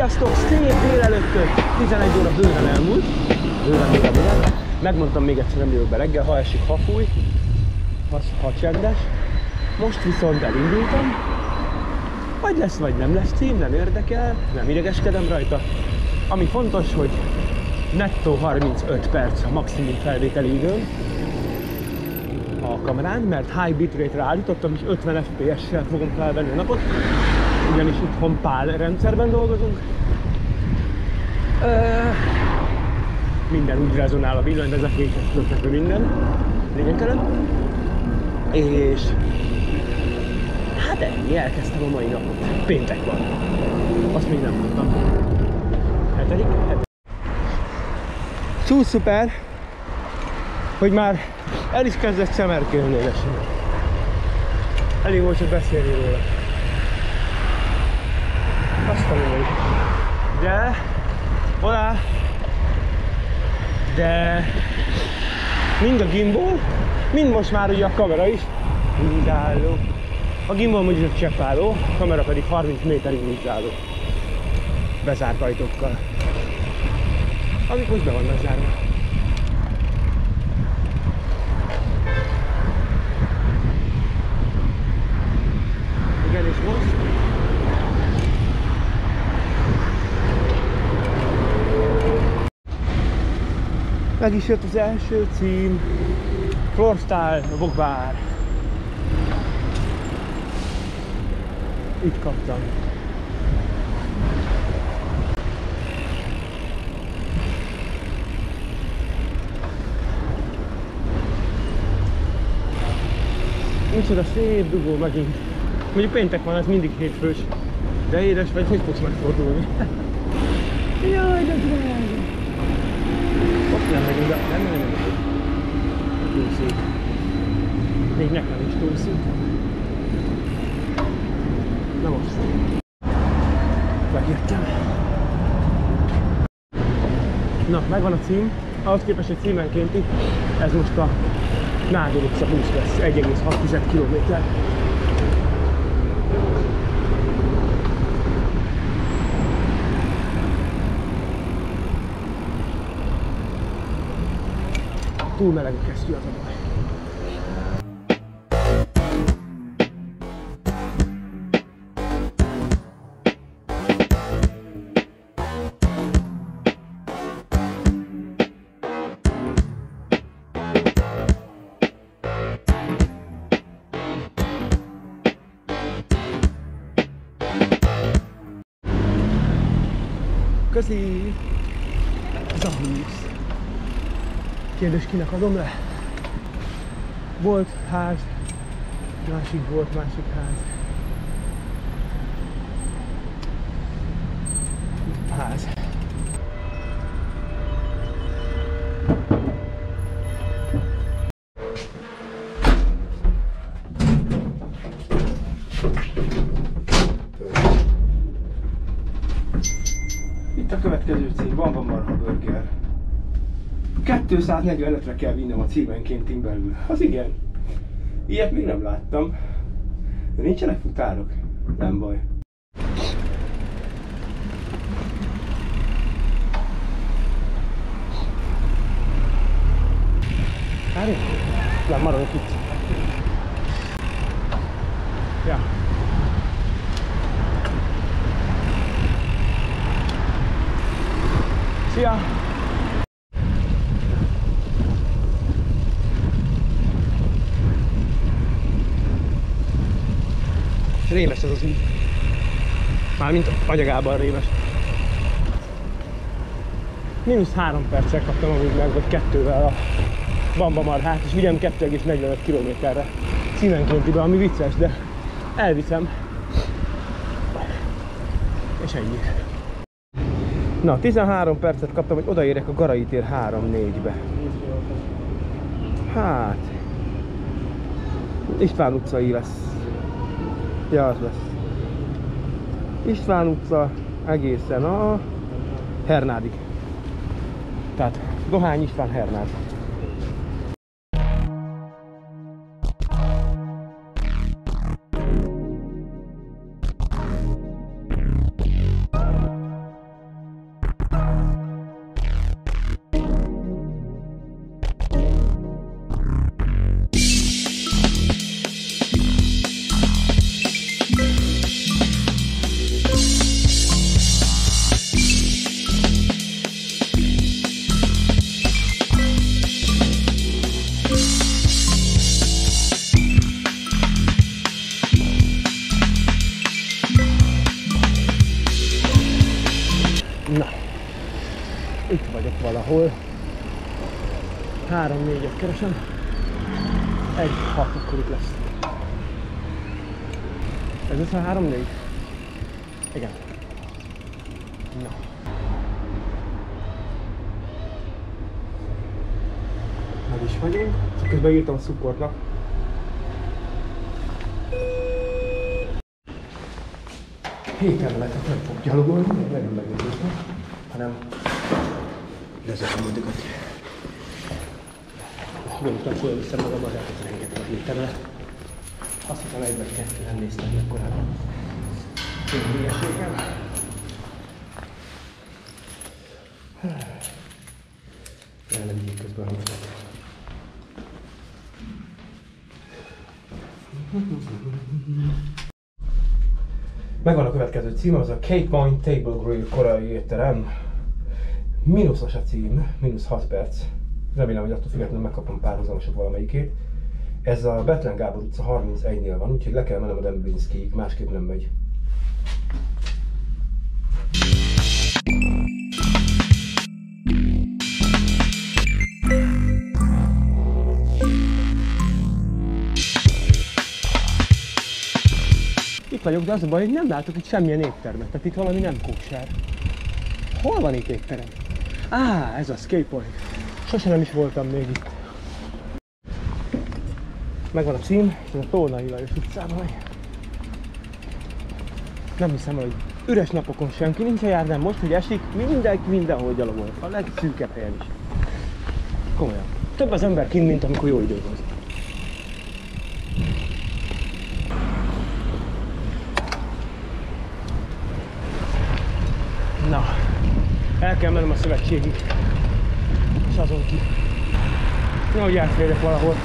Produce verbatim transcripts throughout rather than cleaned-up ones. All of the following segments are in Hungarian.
Sziasztok! Szép délelőttől! tizenegy óra bőven elmúlt. Bőven még a bőven. Megmondtam még egyszer, nem jövök be reggel, ha esik, ha fúj. Ha, ha csendes. Most viszont elindultam. Vagy lesz, vagy nem lesz cím, nem érdekel. Nem idegeskedem rajta. Ami fontos, hogy nettó harmincöt perc a maximum felvételi időm a kamerán, mert high bitrate-re állítottam, és ötven ef pé es-sel fogom felvenni a napot, ugyanis itthon pál rendszerben dolgozunk. Uh, minden úgy rezonál a villanyvezetéses, lökhető minden, lényegtelen. És hát ennyi, elkezdtem a mai napot. Péntek van. Azt még nem mondtam. Hetedik? Hetedik. Túl szuper, hogy már el is kezdett szemerkélni esen. Elég volt, hogy beszélni róla. Azt a mondani. De, olá! De mind a gimbal, mind most már ugye a kamera is vízálló. A gimbal mondjuk csak cseppálló, a kamera pedig harminc méterig vízálló. Bezárt ajtókkal. Amik most be vannak zárva. Igen, és most? Meg is jött az első cím. Floorstyle, Vogvár. Itt kaptam. Micsoda szép dugó megint. Mondjuk péntek van, ez mindig hétfős. De édes vagy, hogy fogsz megfordulni? Jaj, de drága! Ott nem megyünk, de nem megyünk. Túl szép. Még nekem is túl szép. Na most. Megjöttem. Na, megvan a cím. Ahhoz képest egy címenkénti. Ez most a Nádor utca húsz lesz, egy egész hat kilométer. Túl meleg a kesztyű, az a baj. Köszi! Ez a húsz. Kérdés, kinek adom le? Volt ház, másik volt, másik ház. Ház. Itt a következő cím, van van marha burger. kétszáznegyvenötre kell vinnem a címenkéntin belül. Az igen. Ilyet még nem láttam. De nincsenek futárok? Nem baj. Várj! Nem maradok itt. Ja. Szia! Rémes ez az út. Mármint anyagában rémes. Mínusz három perccel kaptam amúgy meg, vagy kettővel a bambamarhát, és vigyem kettő egész negyvenöt kilométerre címenkéntibe, ami vicces, de elviszem. És ennyi. Na, tizenhárom percet kaptam, hogy odaérek a Garai tér három négybe. Hát... István utcai lesz. Ja, az lesz. István utca egészen a Hernádig. Tehát Dohány István Hernád. Itt vagyok valahol. három négyet keresem. egy hat, akkor itt lesz. Ez össze három négy? Igen. Na. Meg is vagyunk. Csak közben írtam a supportnak. hét emeletet nem fog gyalogolni, meg nem megnézni, hanem lezárom a dögöt. Gondoltam, fölviszem magam, azért ez rengeteg a hét emelet. Azt hiszem egyben kettő nem néztem meg korábban. Én hülyeségem. Jelenleg így közben hívtak. Megvan a következő cím, az a Cape Point Table Grill korai étterem. Mínuszos a cím, mínusz hat perc. Remélem, hogy attól függetlenül megkapom párhuzamosok valamelyikét. Ez a Bethlen Gábor utca harmincegynél van, úgyhogy le kell mennem a Demblinskiig, másképp nem megy. Itt vagyok, de az a baj, hogy nem látok itt semmilyen éttermet, tehát itt valami nem kóser. Hol van itt étterem? Á, ez a Cape Point. Sose nem is voltam még itt. Megvan a cím, és ez a Tolnai Lajos utcában vagy. Nem hiszem, hogy üres napokon senki nincs a járdán, most, hogy esik, mindenki mindenhol gyalogol. A legszűkebb helyen is. Komolyan. Több az ember kint, mint amikor jó idő van. Na, el kell mennem a szövetségig, és azon ki. Nehogy átférjek valahol.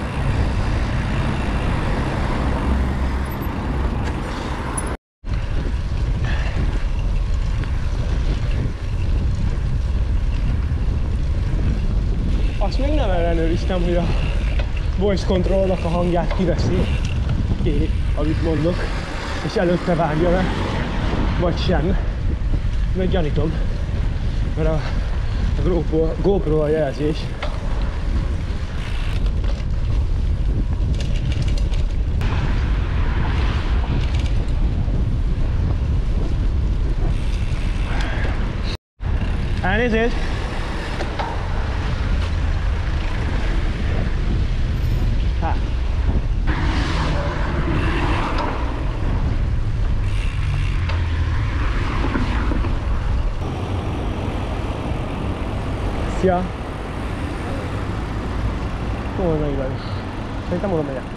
Azt még nem ellenőriztem, hogy a voice controlnak a hangját kiveszi, én, amit mondok, és előtte vágja le, vagy sem. Meg gyanítom, mert a, a GoPro, GoPro a jelzés. Elnézést! Hát. Szia! Hol megy velük? Szerintem oda megyek.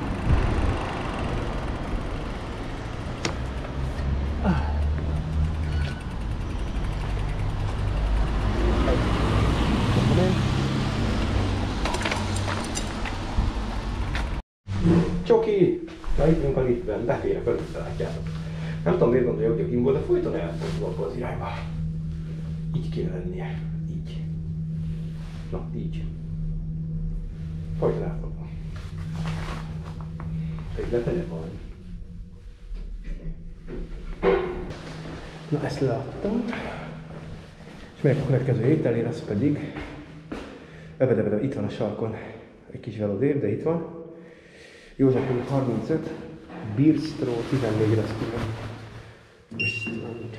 Csoki! Na itt vagyunk a liftben, beférek önökre, látjátok. Nem tudom miért gondolja, hogy a gimbal, de folyton elfordul abba az irányba. Így kéne lennie. Így. Na, így. Folyton elfordul. Egy letegyek valami. Na, ezt leadtam. És megyek a következő ételére, az pedig... Ebedebede, itt van a sarkon egy kis velodér, de itt van. József úr harmincöt, Bistro tizennégy restaurant. Restaurant.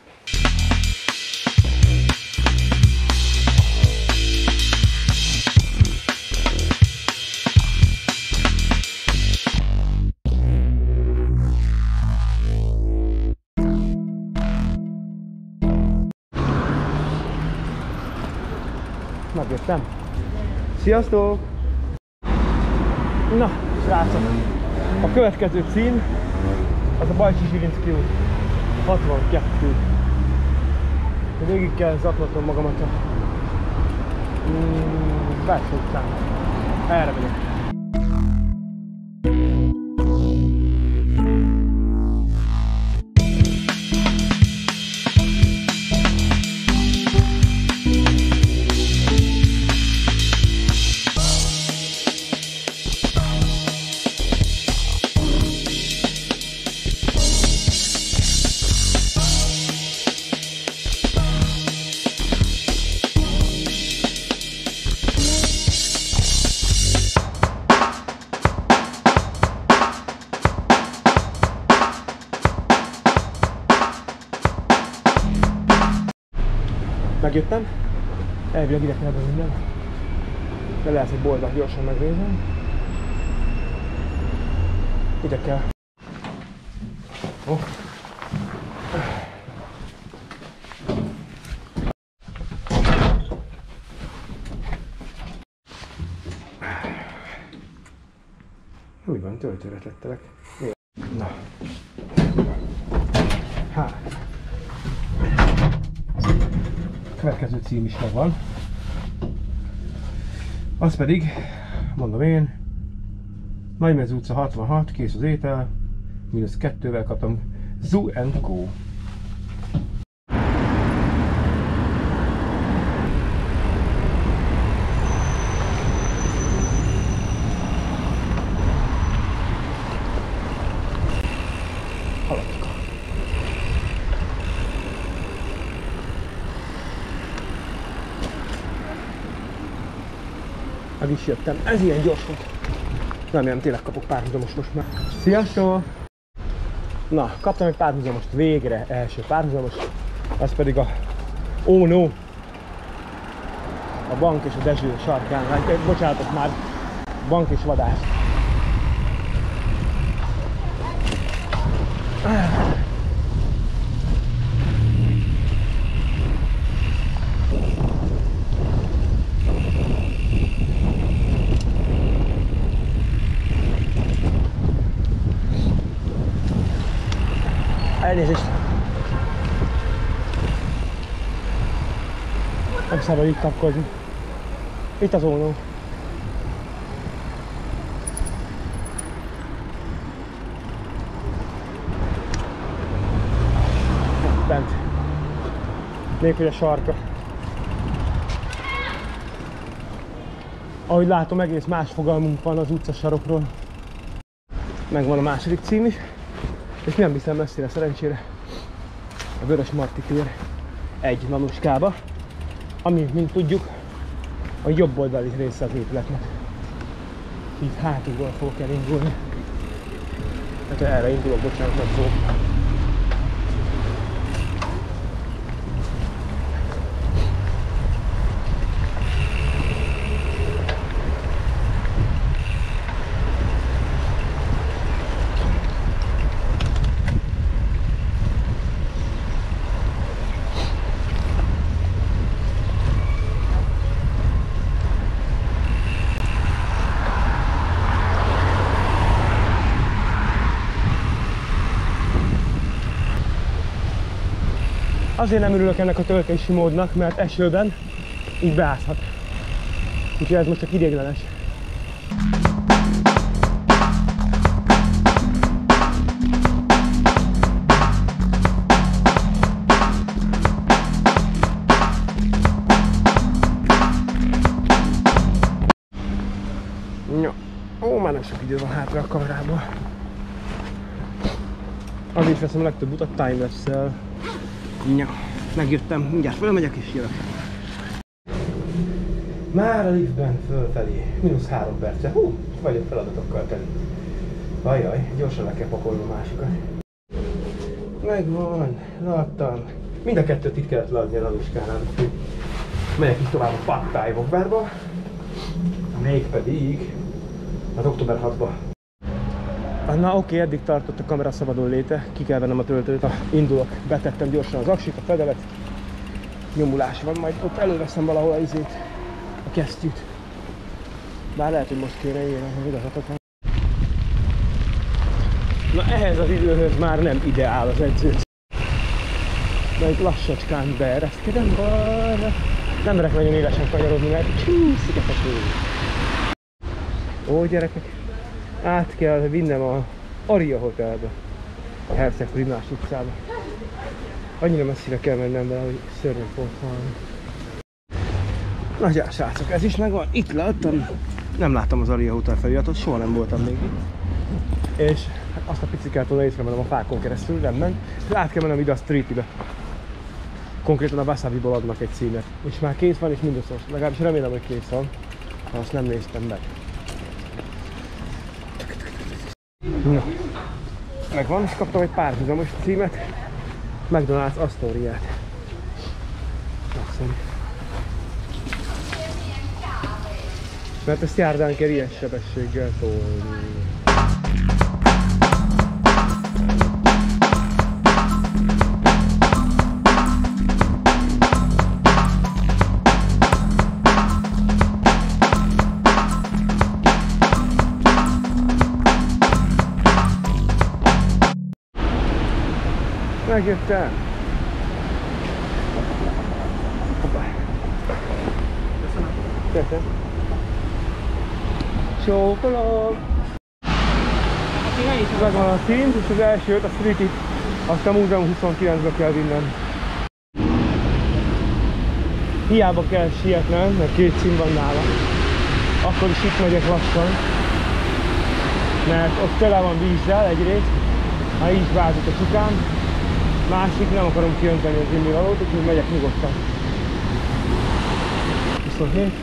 Megjöttem. Sziasztok! Na, srácok! A következő cím az a Bajcsi Zsilinszky út hatvankettő. Végig kell zaklatom magamat a mm, Belső utcán. Erre megyek. Megjöttem. Elvileg ide kell be minden. De lehet, hogy boldog gyorsan megnézem. Ide kell. Oh. Úgy van, töltőre tettelek. Na. Hát. Következő cím is megvan. Az pedig, mondom én, Nagymező utca hatvanhat, kész az étel, mínusz kettővel kaptam Zoo and Co. Meg is jöttem. Ez ilyen gyors volt. Remélem tényleg kapok párhuzamos most már. Sziasztok! Na, kaptam egy párhuzamost végre, első párhuzamos. Az pedig a Oh no! A bank és a Dezső sarkán. Hát, bocsánatok már, bank és vadász. Elnézést! Nem szabad itt kapkodni. Itt az ónó. Bent. Még hogy a sarka. Ahogy látom, egész más fogalmunk van az utcasarokról. Megvan a második cím is. És nem viszem messzire szerencsére a Vörösmarty tér egy nanuskába, ami, mint tudjuk, a jobb oldali része az épületnek. Így hátulról fogok elindulni. Tehát erre indulok, bocsánat, nem szó. Azért nem örülök ennek a töltési módnak, mert esőben így beázhat. Úgyhogy ez most csak idéglenes. Ja. Ó, már nem sok idő van hátra a kamerából. Azért veszem a legtöbb utat timelapse-szel. Ja, megjöttem, mindjárt fölmegyek és jövök. Már a liftben fölfelé, mínusz három perce. Hú, vagyok feladatokkal tenni. Ajjaj, gyorsan le kell pakolnom a másikat. Megvan, leadtam. Mind a kettőt itt kellett leadni a nanuskánál. Megyek itt tovább a Pad Thai Wokbárba. Mégpedig az október hatodika. Na oké, eddig tartott a kamera szabadon léte, ki kell vennem a töltőt. Ha indulok, betettem gyorsan az aksit, a fedelet. Nyomulás van, majd ott előveszem valahol a izét, a kesztyűt. Bár lehet, hogy most kéne érni, hogy igazhatatlan. Na ehhez az időhöz már nem ideál az edző. De itt lassacskán beereszkedem balra. Nem merek nagyon élesen kanyarodni, mert csúszik a fekvő. Ó gyerekek! Át kell vinnem a Aria Hotelbe, a Herceg Primás utcába. Annyira messzire kell mennem be, hogy szörnyű fogok halni. Nagyjá srácok, ez is megvan, itt leadtam. Nem láttam az Aria Hotel feliratot, soha nem voltam még itt. És hát azt a picikától észremenem a fákon keresztül, nem ment. Át kell mennem ide a Streetybe. Konkrétan a Wasabiból adnak egy címet. És már kész van, és mindössze, legalábbis remélem, hogy kész van. Ha azt nem néztem meg. Na, megvan, és kaptam egy párhuzamos címet, McDonald's Astoriát. viszont. Mert ezt járdán kell ilyen sebességgel tolni. Megjöttem! Köszönöm! Csókolom! Megvan a szín, és az elsőt, a Streetit, azt a múzeum huszonkilencbe kell vinnem. Hiába kell sietnem, mert két szín van nála. Akkor is itt megyek lassan. Mert ott tele van vízzel egyrészt, ha így vázik a csukám. Másik, nem akarom kiönteni az innivalót, úgyhogy megyek nyugodtan. huszonhét.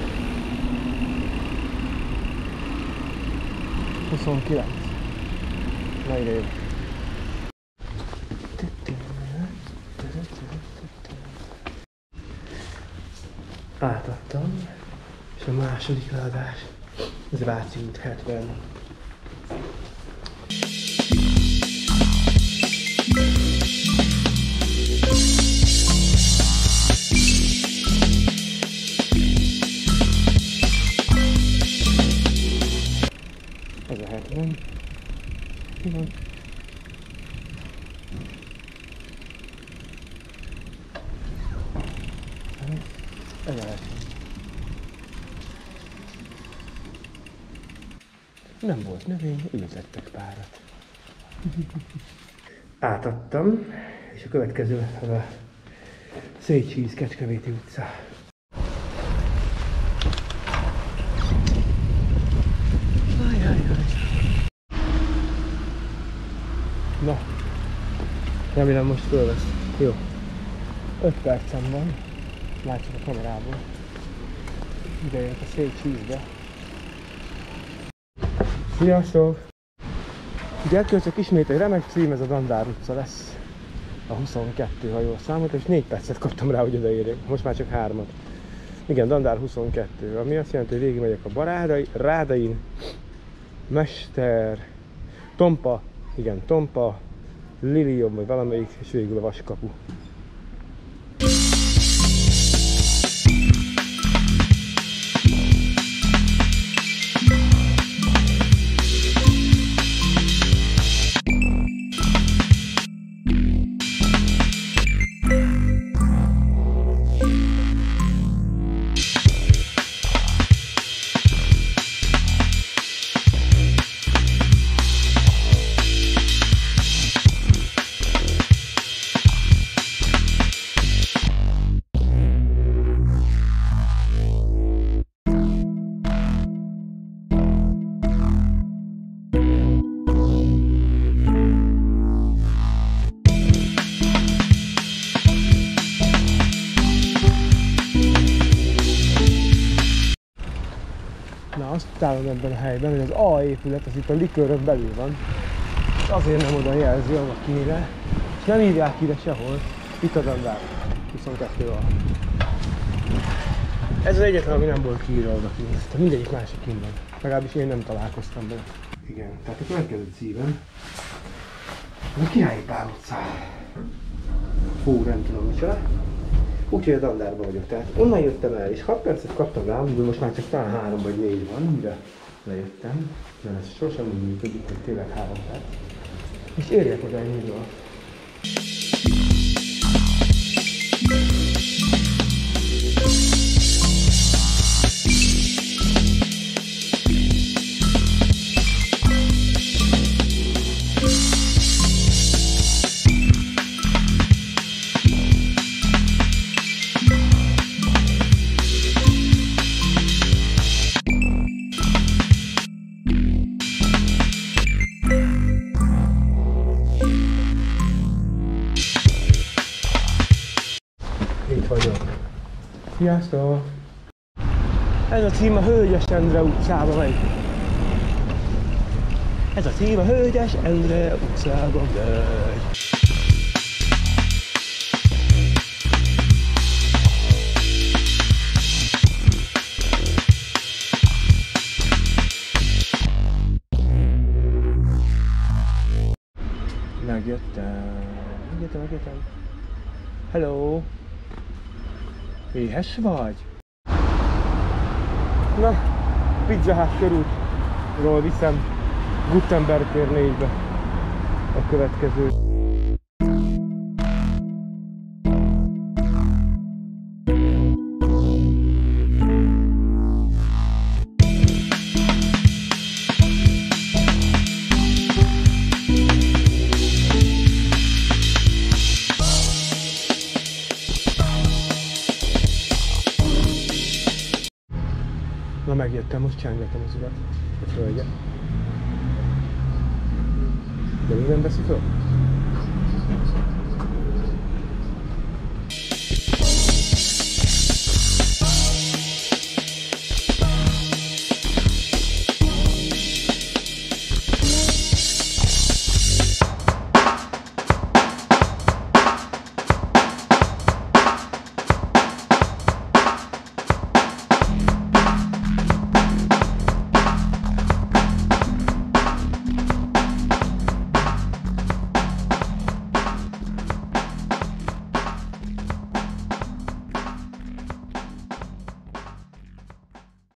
huszonkilenc. Na ide jövök. Átadtam, és a második eladás, ez Váci út hetven. Ez a hetven. Mi van? Ez a hetven. Nem volt növény, ültettek párat. Átadtam, és a következő az a Széchenyi Kecskeméti utca. Na, remélem most fölvesz. Jó. öt percem van. Látszik a kamerából. Ide jött a Széchenybe. Sziasztok! Ugye elkölcsök ismét egy remek cím, ez a Dandár utca lesz. A huszonkettő, ha jól számoltam, és négy percet kaptam rá, hogy odaérjek. Most már csak hármat. Igen, Dandár huszonkettő, ami azt jelenti, hogy végig megyek a Barádai, Rádain, Mester, Tompa, igen, Tompa, Lilium, vagy valamelyik, és végül a Vaskapu. Na, azt találom ebben a helyben, hogy az A épület, az itt a likőrön belül van. És azért nem oda jelzi a kinire. És nem írják ide sehol. Itt a Dandár. huszonkettő A. Ez az egyetlen, ami nem volt kiírva oda kint. Tehát mindegyik másik kint van. Legalábbis én nem találkoztam bele. Igen, tehát a következő címem a Királyi Pál utca. Hú, nem tudom micsoda. Úgyhogy a Dandárban vagyok, tehát onnan jöttem el, és hat percet kaptam rá, de most már csak talán három vagy négy van, mire lejöttem. De ez sosem úgy működik, hogy tényleg három perc. És érjek oda ennyiből. Itt vagyok. Sziasztok! Ez a cím a Hölgyes Endre utcába megy. Ez a cím a Hölgyes Endre utcába megy. Megjöttem, megjöttem. Hello! Éhes vagy? Na, Pizza Hut körútról viszem Gutenberg tér négybe a következő. Na megjöttem, most csángatom az urat, a hölgyet. De még nem veszi föl?